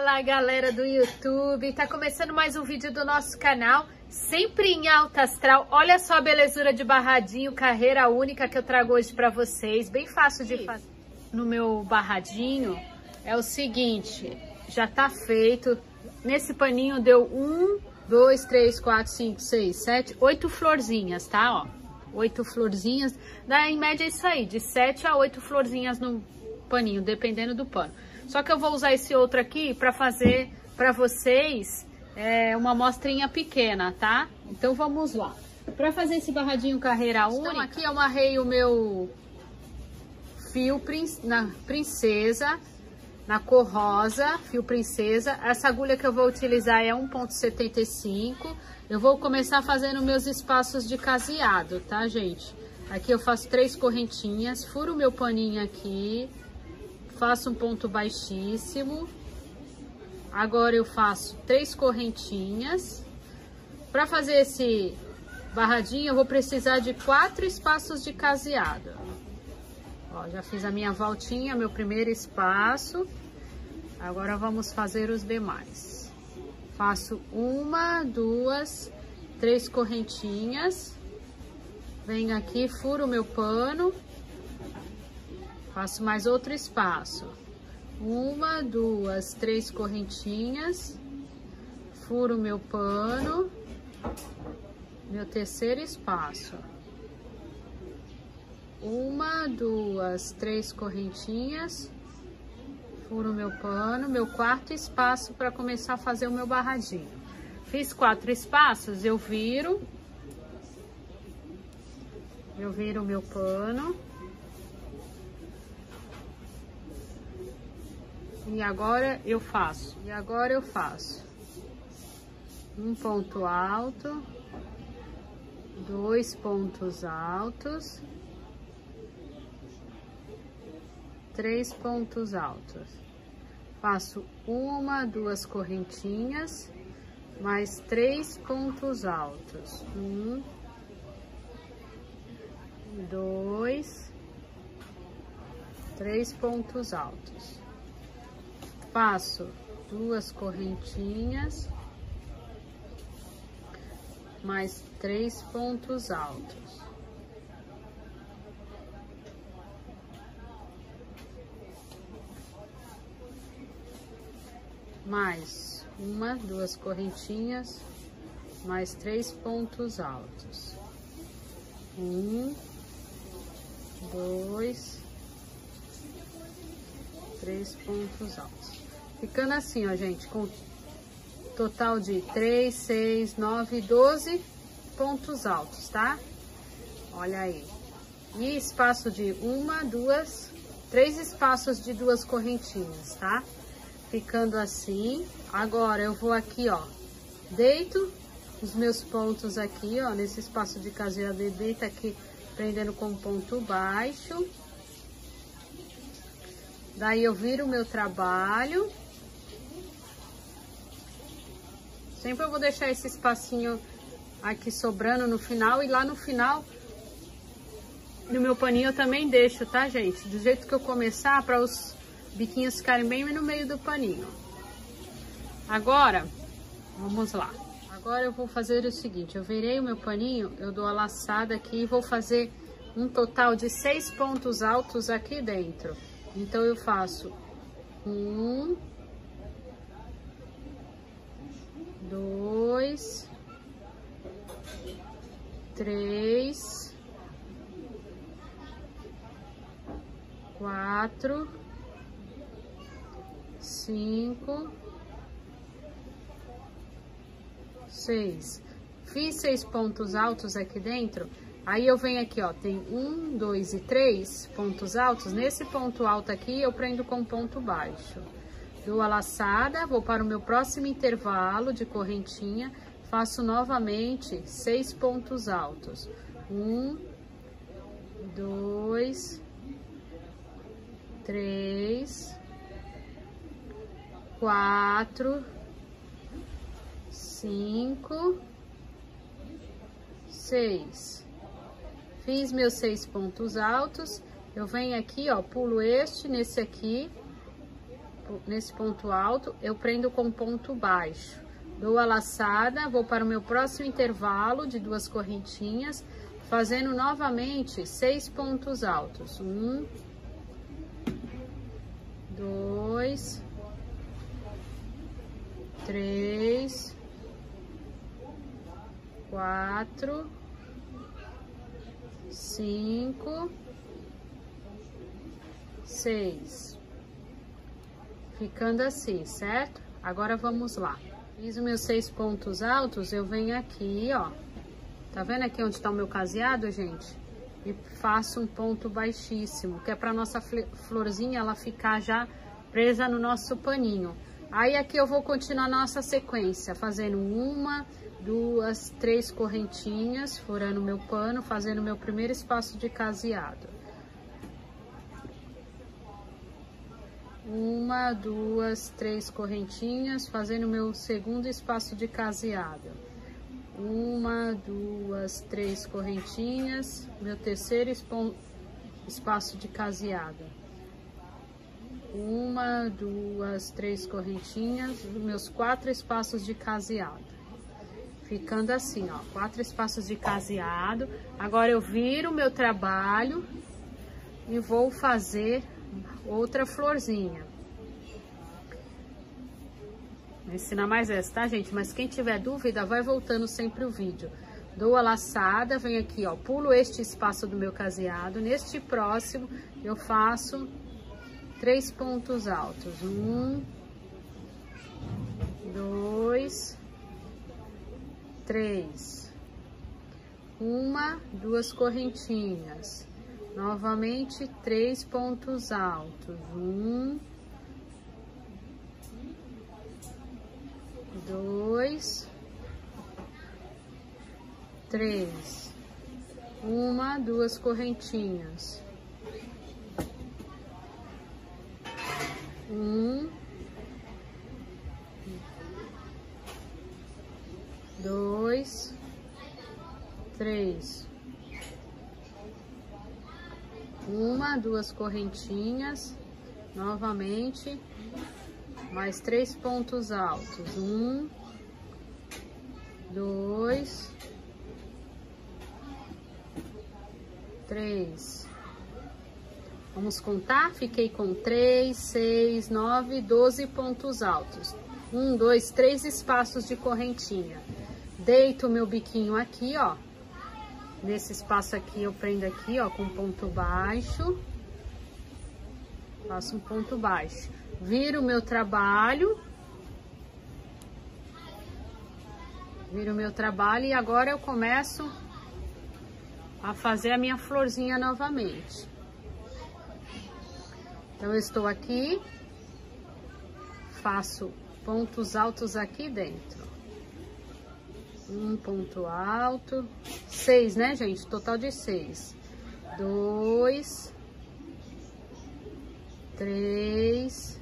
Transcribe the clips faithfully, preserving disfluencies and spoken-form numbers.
Fala galera do YouTube, tá começando mais um vídeo do nosso canal, sempre em alta astral. Olha só a belezura de barradinho, carreira única que eu trago hoje pra vocês, bem fácil de fazer. No meu barradinho é o seguinte, já tá feito, nesse paninho deu um, dois, três, quatro, cinco, seis, sete, oito florzinhas, tá? Ó, oito florzinhas, dá em média isso aí, de sete a oito florzinhas no paninho, dependendo do pano. Só que eu vou usar esse outro aqui para fazer para vocês é, uma amostrinha pequena, tá? Então vamos lá. Para fazer esse barradinho carreira única, então aqui eu amarrei o meu fio na princesa, na cor rosa, fio princesa. Essa agulha que eu vou utilizar é um ponto setenta e cinco. Eu vou começar fazendo meus espaços de caseado, tá, gente? Aqui eu faço três correntinhas, furo o meu paninho aqui. Faço um ponto baixíssimo. Agora eu faço três correntinhas. Para fazer esse barradinho, eu vou precisar de quatro espaços de caseado. Ó, já fiz a minha voltinha, meu primeiro espaço. Agora vamos fazer os demais. Faço uma, duas, três correntinhas. Venho aqui, furo o meu pano. Faço mais outro espaço. Uma, duas, três correntinhas. Furo meu pano. Meu terceiro espaço. Uma, duas, três correntinhas. Furo meu pano. Meu quarto espaço para começar a fazer o meu barradinho. Fiz quatro espaços, eu viro. Eu viro o meu pano. E agora eu faço, e agora eu faço um ponto alto, dois pontos altos, três pontos altos. Faço uma, duas correntinhas, mais três pontos altos. Um, dois, três pontos altos. Faço duas correntinhas, mais três pontos altos. Mais uma, duas correntinhas, mais três pontos altos. Um, dois, três pontos altos. Ficando assim, ó, gente, com total de três, seis, nove, doze pontos altos, tá? Olha aí. E espaço de uma, duas, três espaços de duas correntinhas, tá? Ficando assim. Agora eu vou aqui, ó, deito os meus pontos aqui, ó, nesse espaço de caseado, eu deito aqui, prendendo com ponto baixo. Daí eu viro o meu trabalho. Sempre eu vou deixar esse espacinho aqui sobrando no final. E lá no final, no meu paninho eu também deixo, tá, gente? Do jeito que eu começar, para os biquinhos ficarem bem no meio do paninho. Agora, vamos lá. Agora eu vou fazer o seguinte, eu virei o meu paninho, eu dou a laçada aqui e vou fazer um total de seis pontos altos aqui dentro. Então eu faço um, dois, três, quatro, cinco, seis. Fiz seis pontos altos aqui dentro. Aí eu venho aqui, ó, tem um, dois e três pontos altos. Nesse ponto alto aqui eu prendo com ponto baixo. Dou a laçada, vou para o meu próximo intervalo de correntinha, faço novamente seis pontos altos. Um, dois, três, quatro, cinco, seis. Fiz meus seis pontos altos, eu venho aqui, ó, pulo este, nesse aqui, nesse ponto alto, eu prendo com ponto baixo. Dou a laçada, vou para o meu próximo intervalo de duas correntinhas, fazendo novamente seis pontos altos. Um, dois, três, quatro, cinco, seis. Ficando assim, certo? Agora vamos lá. Fiz os meus seis pontos altos, eu venho aqui, ó. Tá vendo aqui onde tá o meu caseado, gente? E faço um ponto baixíssimo, que é pra nossa florzinha ela ficar já presa no nosso paninho. Aí aqui eu vou continuar nossa sequência, fazendo uma, duas, três correntinhas, furando meu pano, fazendo meu primeiro espaço de caseado. Uma, duas, três correntinhas, fazendo meu segundo espaço de caseado. Uma, duas, três correntinhas, meu terceiro espaço de caseado. Uma, duas, três correntinhas, meus quatro espaços de caseado. Ficando assim, ó, quatro espaços de caseado. Agora eu viro o meu trabalho e vou fazer outra florzinha. Vou ensinar mais essa, tá, gente? Mas quem tiver dúvida, vai voltando sempre o vídeo. Dou a laçada, venho aqui, ó, pulo este espaço do meu caseado. Neste próximo, eu faço três pontos altos. Um, dois, três. Uma, duas correntinhas. Novamente, três pontos altos. Um, dois, três. Uma, duas correntinhas. Um, dois, três. Uma, duas correntinhas, novamente, mais três pontos altos. Um, dois, três. Vamos contar? Fiquei com três, seis, nove, doze pontos altos. Um, dois, três espaços de correntinha. Deito o meu biquinho aqui, ó. Nesse espaço aqui, eu prendo aqui, ó, com ponto baixo. Faço um ponto baixo. Viro o meu trabalho. Viro o meu trabalho e agora eu começo a fazer a minha florzinha novamente. Então, eu estou aqui, faço pontos altos aqui dentro. Um ponto alto, seis, né, gente? Total de seis. Dois, três,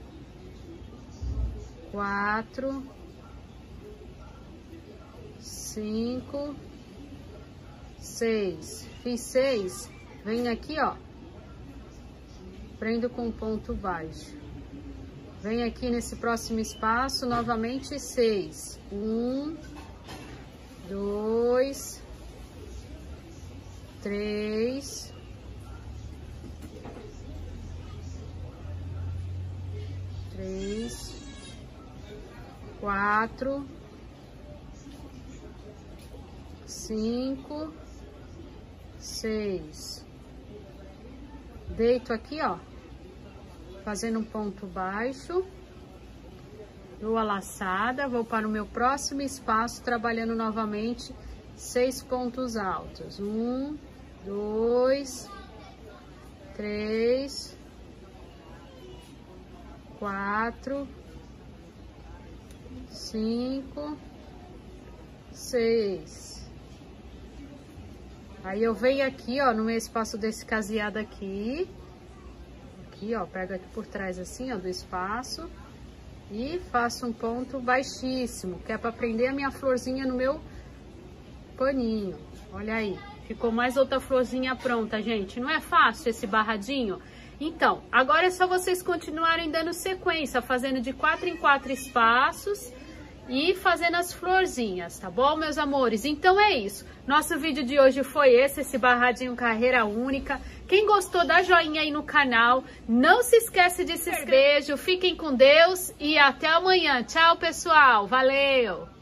quatro, cinco, seis. Fiz seis, venho aqui, ó, prendo com ponto baixo. Venho aqui nesse próximo espaço, novamente seis. Um, dois, três, três, quatro, cinco, seis. Deito aqui, ó, fazendo um ponto baixo. Dou a laçada, vou para o meu próximo espaço, trabalhando novamente seis pontos altos. Um, dois, três, quatro, cinco, seis. Aí eu venho aqui, ó, no meu espaço desse caseado aqui. Aqui, ó, pego aqui por trás assim, ó, do espaço. E faço um ponto baixíssimo, que é para prender a minha florzinha no meu paninho. Olha aí, ficou mais outra florzinha pronta, gente. Não é fácil esse barradinho? Então, agora é só vocês continuarem dando sequência, fazendo de quatro em quatro espaços e fazendo as florzinhas, tá bom, meus amores? Então é isso. Nosso vídeo de hoje foi esse, esse barradinho carreira única. Quem gostou, dá joinha aí no canal. Não se esquece de se inscrever. Beijo, fiquem com Deus e até amanhã. Tchau, pessoal. Valeu!